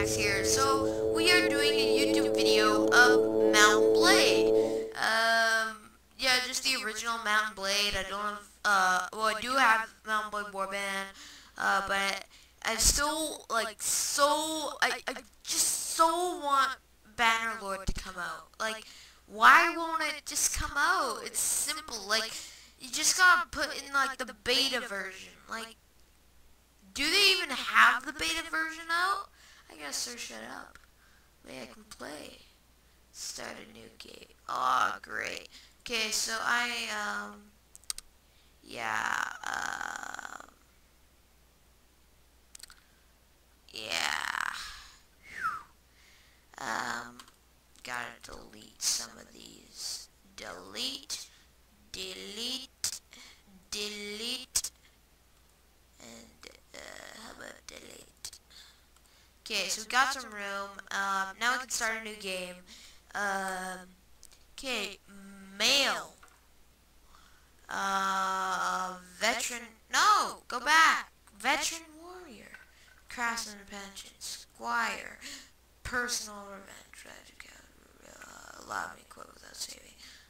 Max here. So we are doing a YouTube video of Mount Blade. Yeah, just the original Mount Blade. I don't have, well, I do have Mount Blade Warband, but I still I just so want Bannerlord to come out. Like, why won't it just come out? It's simple. Like, you just gotta put in like the beta version. Like, do they even have the beta version out? I gotta search that up. Maybe I can play. Start a new game. Oh, great. Okay, so yeah, yeah, um, gotta delete some of these. Delete, delete, delete, and, how about delete? Okay, so we got some room. Now we can start a new game. Okay, male. Veteran. No, go back. Veteran warrior. Craftsman pension. Squire. Personal revenge. Allow me to quote without saving.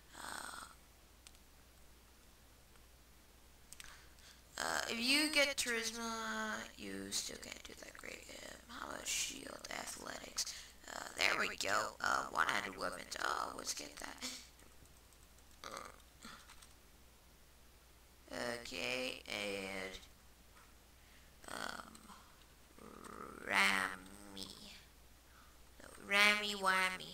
If you get charisma, you still can't do that great. How about shield athletics? There we go. One-handed weapons. Oh, let's get that. Okay, and Rammy. No, Rammy Whammy.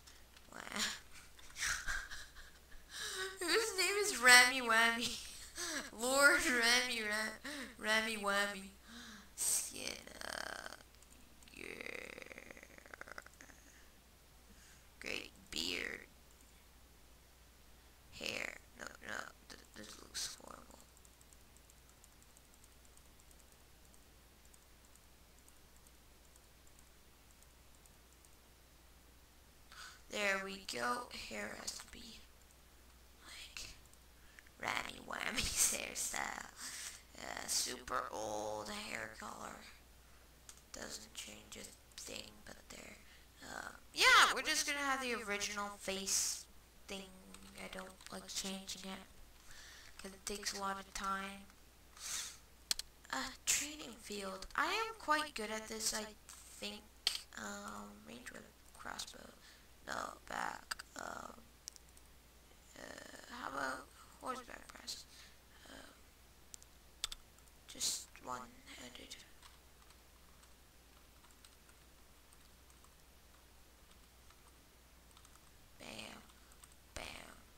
Whose name is Rammy Whammy? Lord Rammy Whammy. Skin, yeah. Great beard. Hair. No, this looks horrible. There we go. Hair has to be like Randy Whammy's hairstyle. Super old hair color. Doesn't change a thing, but there. Yeah, we're just gonna have the original face thing. I don't like changing it because it takes a lot of time. Training field. I am quite good at this, I think. Range with crossbow. No, back. How about horseback press? Just one-handed. Bam, bam.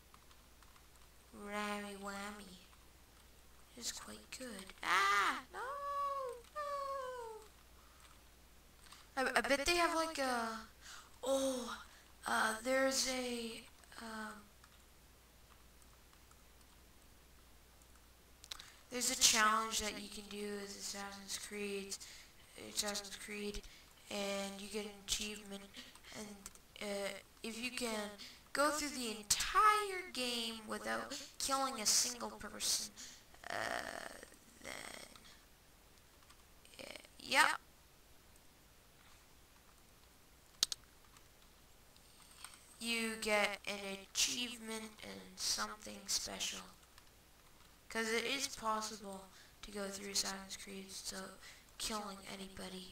Rammy whammy. It's quite good. Ah, no, no. I bet they have like a. Oh, there's a. There's a challenge that you can do as Assassin's Creed, and you get an achievement, and if you can go through the entire game without killing a single person, then, yep. You get an achievement and something special. Because it is possible to go through Assassin's Creed without killing anybody.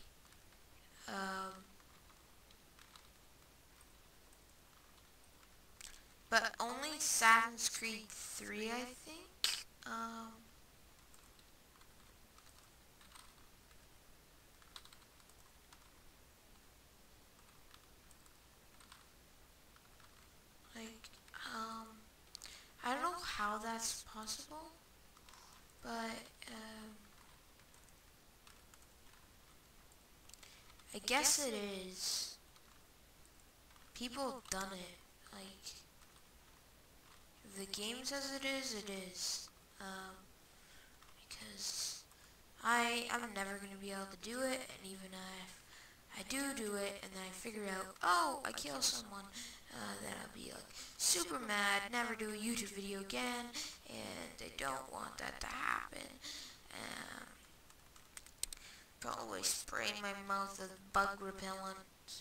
But only Assassin's Creed 3, I think. I don't know how that's possible, but, I guess it is. People have done it. Like, if the game says it is. Because I'm never going to be able to do it, and even if I do it, and then I figure out, oh, I kill someone, then I'll be like super mad, never do a YouTube video again, and I don't want that to happen. always spray my mouth with bug repellent. So,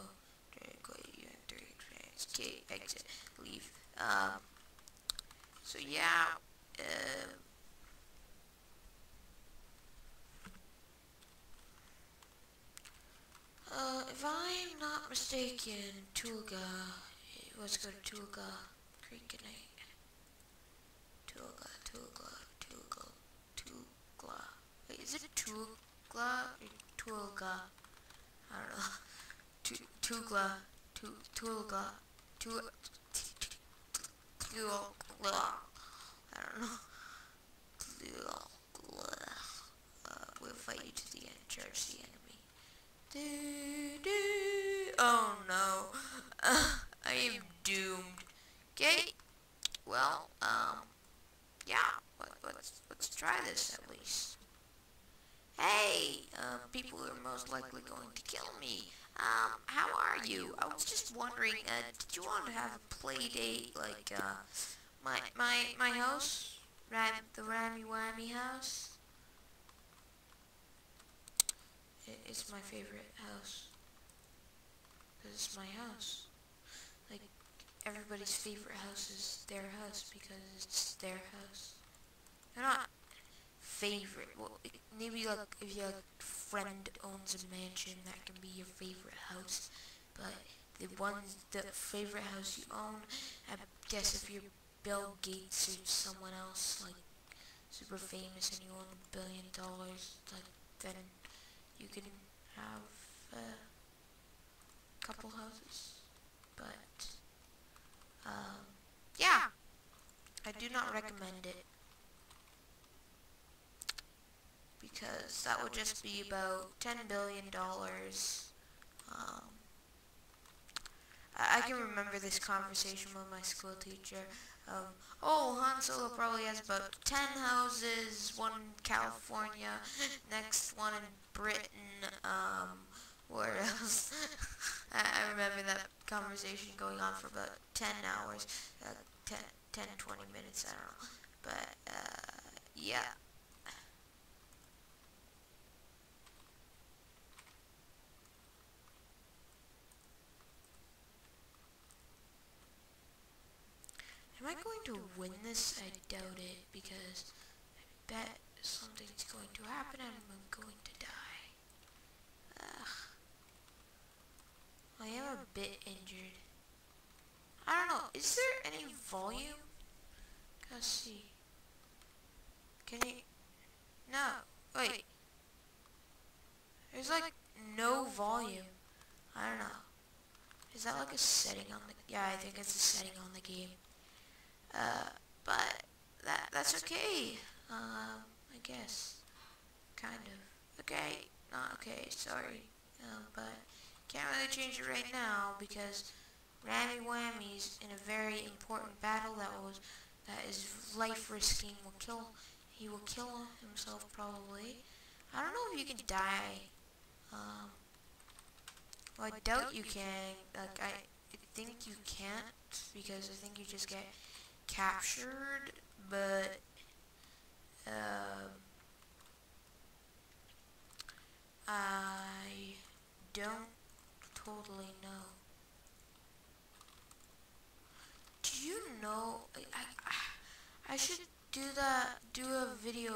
okay, exit, leave. So yeah, if I'm not mistaken, Tulga. Let's go to Tulga Creek at night. Tulga. Wait, is it Tulga or Tulga? I don't know. Tulga. Tulga. I don't know. We'll fight you to the end. Charge the enemy. Oh no. I am doomed. Okay. Well, yeah. Let's try this at least. Hey, people who are most likely going to kill me. How are you? I was just wondering, did you want to have a play date, like, my house? The Rammy Whammy house? It's my favorite house. Because it's my house. Like, everybody's favorite house is their house because it's their house. They're not favorite. Well, maybe like if your friend owns a mansion, that can be your favorite house. But the favorite house you own, I guess if you're Bill Gates or someone else like super famous and you own $1 billion, like then you can have a couple houses. But yeah, I do not recommend it. Because that would just be about $10 billion. I can remember this conversation with my school teacher. Oh, Han Solo probably has about 10 houses, one in California, next one in Britain, where else? I remember that conversation going on for about 10 hours, 20 minutes, I don't know. But, yeah. Am I going to win this? I doubt it, because I bet something's going to happen and I'm going to die. Ugh. I am a bit injured. I don't know, is there any volume? Let's see. Can you... No, wait. There's like no volume. I don't know. Is that like a setting on the... Yeah, I think it's a setting on the game. But that's okay. I guess. Kind of. Okay. Not okay, sorry. But can't really change it right now because Rammy Whammy's in a very important battle that is life risking. He will kill himself probably. I don't know if you can die. Well, I doubt you can. Like, I think you can't because I think you just get captured, but I don't totally know. Do you know? I should do a video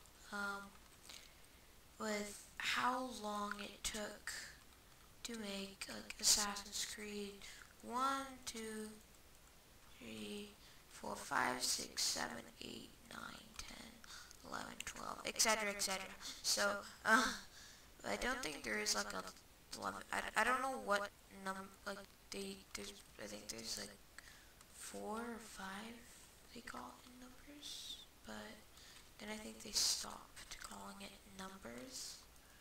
with how long it took to make like Assassin's Creed 1, 2, 3, 4, 5, 6, 7, 8, 9, 10, 11, 12, etc., etc. So, I don't think there is like a 11. I don't know what number, like, I think there's like 4 or 5 they call it in numbers, but then I think they stopped calling it numbers,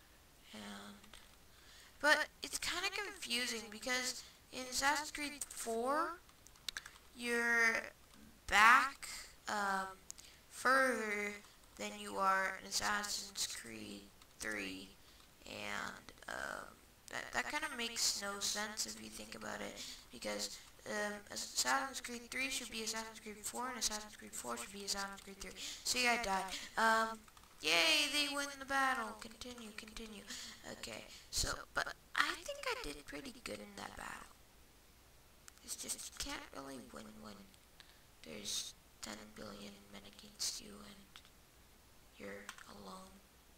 but it's kind of confusing because in Assassin's Creed 4, you're back further than you are in Assassin's Creed 3, and that kind of makes no sense if you think about it, because Assassin's Creed 3 should be Assassin's Creed 4, and Assassin's Creed 4 should be Assassin's Creed 3. See, I died. Yay, they win the battle. Continue, continue. Okay, so, but I think I did pretty good in that battle. It's just you can't really win when there's 10 billion men against you and you're alone.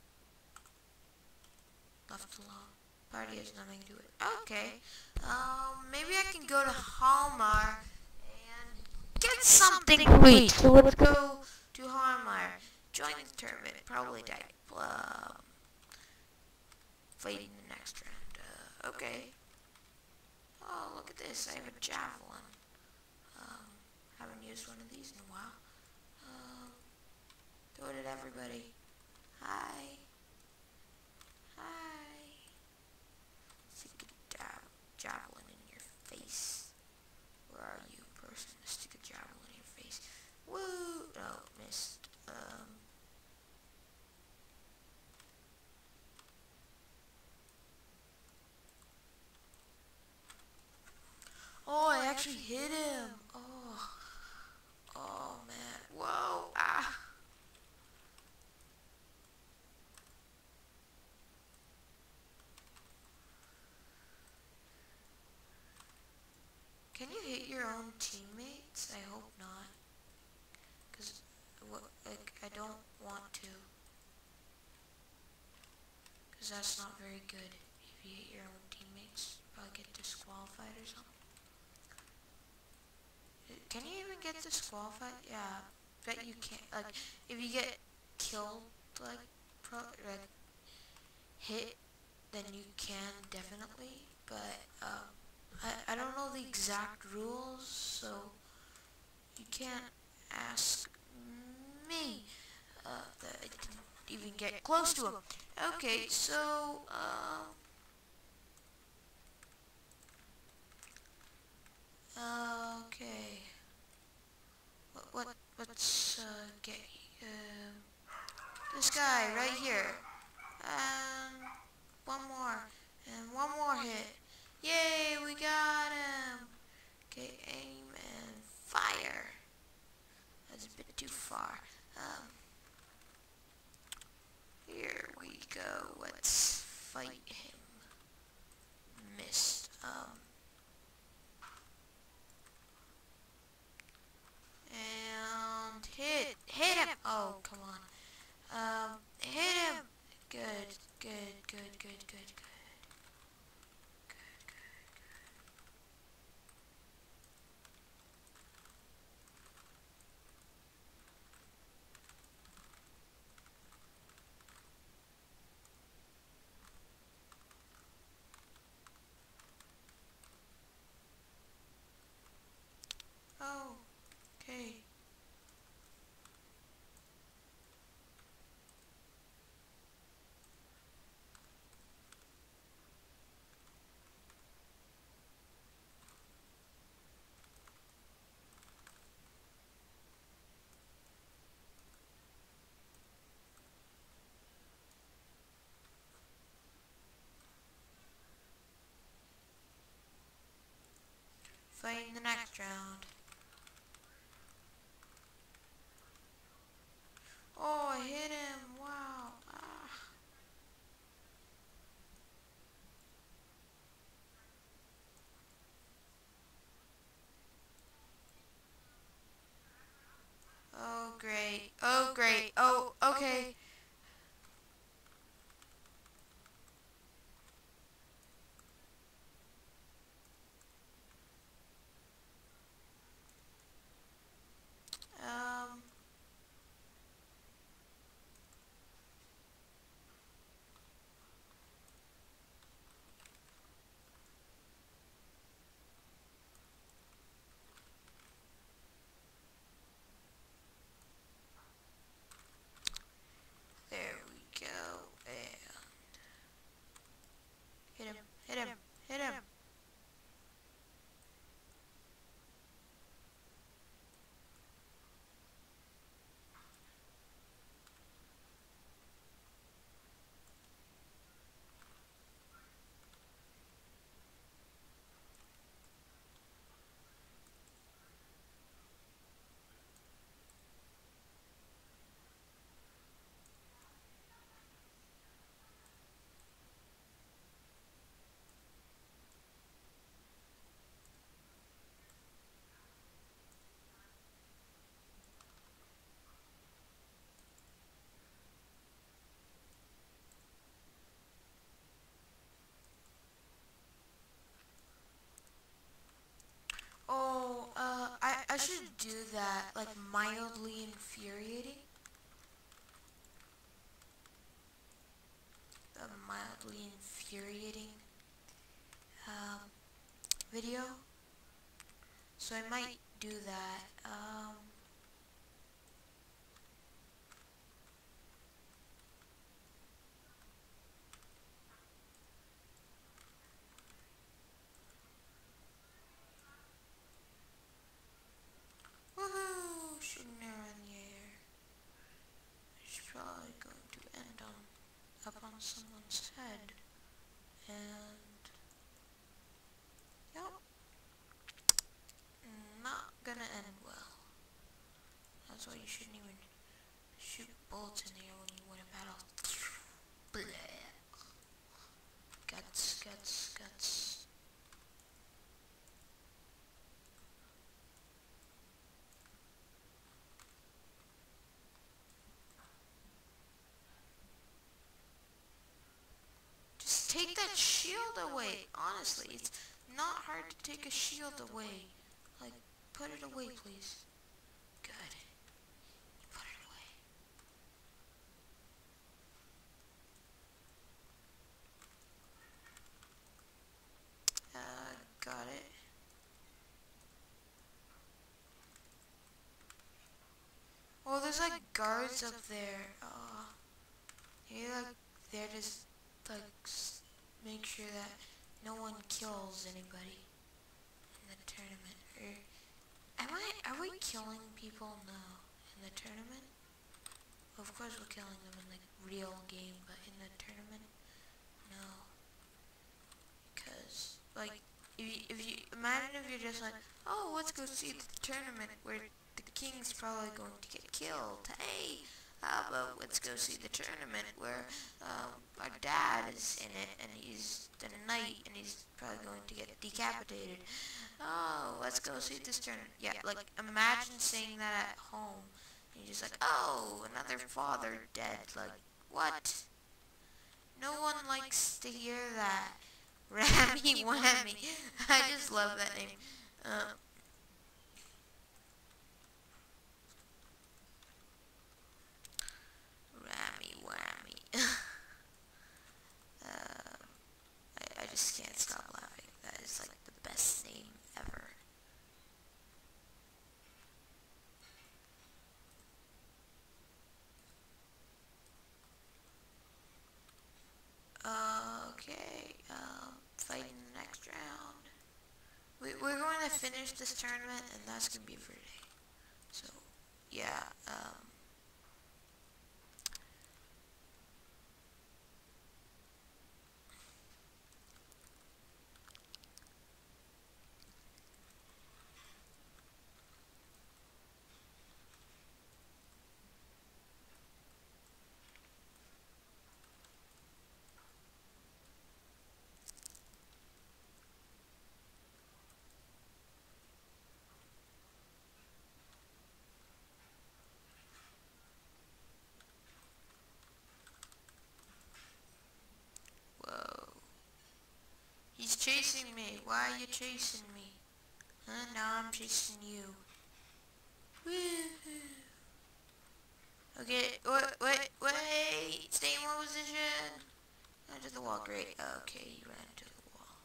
Left alone. Party has nothing to do with it. Okay. Maybe I can go to Hallmar and get something sweet. So let's go to Hallmar. Join the tournament. Probably die. Fighting the next round. Okay. Oh, look at this. I have a javelin. Haven't used one of these in a while. Throw it at everybody. Hi. Hi. Stick a javelin in your face. Where are you, person? Stick a javelin in your face. Woo! Oh, missed. Oh, I actually hit him. Oh. Oh, man. Whoa. Ah. Can you hit your own teammates? I hope not. Because, like, I don't want to. Because that's not very good. If you hit your own teammates, you probably get disqualified or something. Can you even get disqualified? Yeah, bet you can't. Like, if you get killed, like, hit, then you can definitely. But, I don't know the exact rules, so you can't ask me that I didn't even get close to him. Okay, so, okay. Let's get this guy right here. And one more. And one more hit. Yay, we got him. Okay, aim and fire. That's a bit too far. Here we go. Let's fight him. Missed. And hit him. Oh, come on. Hit him. Good, good, good, good, good, good. Oh, okay. Fighting the next round. Oh, I hit him. Wow. Ah. Oh, great. Oh, great. Oh, okay. do that, like, mildly infuriating. A mildly infuriating video. So I might do that. Woohoo! Shooting arrow in the air. It's probably going to end up on someone's head. And yep, not gonna end well. That's why you shouldn't even shoot bullets in the air when you win a battle. Bleh. Guts, guts, guts. Just take that shield away. Honestly, it's not hard to take a shield away. Like, put it away, please. Good. Put it away. Got it. Oh, there's like guards up there. Maybe like they're just like make sure that no one kills anybody in the tournament. Or are we killing people? No. In the tournament? Well, of course we're killing them in the real game, but in the tournament, no. Because like if you imagine if you're just like, oh, let's go see the tournament where the king's probably going to get killed. Hey, how about let's go see the tournament where our dad is in it and he's the knight and he's probably going to get decapitated. Oh, let's go see this tournament. Yeah, like imagine saying that at home. And you're just like, oh, another father dead. Like, what? No one likes to hear that. Rammy Whammy. I just love that name. Rammy Whammy. I just can't stop laughing. That is like the best name ever. Okay, fighting the next round. We're going to finish this tournament, and that's going to be for today. So, yeah, whoa. He's chasing me. Why are you chasing me? Huh? Now I'm chasing you. Woo-hoo. Okay, wait. Stay in one position. Under the wall, great. Okay, you ran into the wall.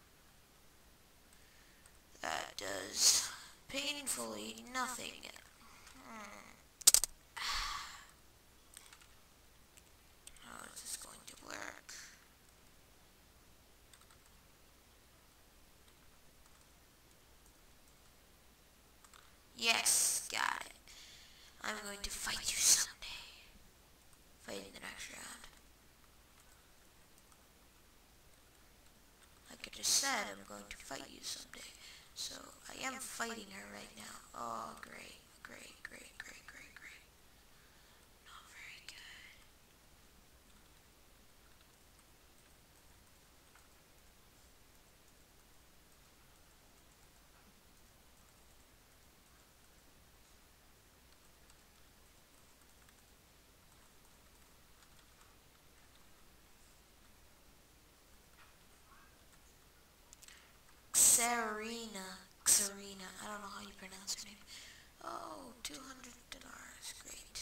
That does painfully nothing. How is this going to work? Yes, got it. I'm going to fight you someday. Fight in the next round. Like I just said, I'm going to fight you someday. So, I am fighting her right now. Oh, great. Not very good. Xerina. I don't know how you pronounce her name. Oh, $200. Great.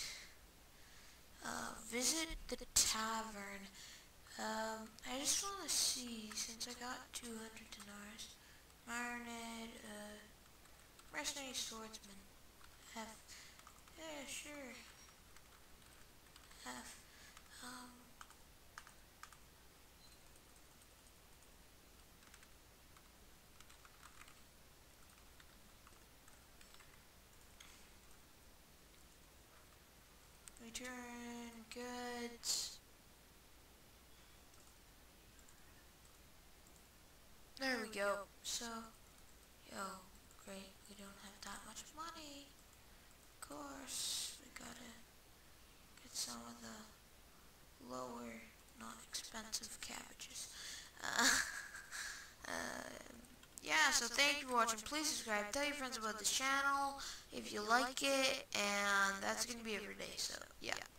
Visit the tavern. I just want to see, since I got 200 dinars. Marinade, mercenary swordsman. F. Yeah, sure. F. Return goods. There we go. So, yo, great. We don't have that much money. Of course, we gotta get some of the lower, not expensive cabbages. Uh, yeah, so thank you for watching. Please subscribe. Tell your friends about this channel if you like it. And that's gonna be it for today. So, yeah.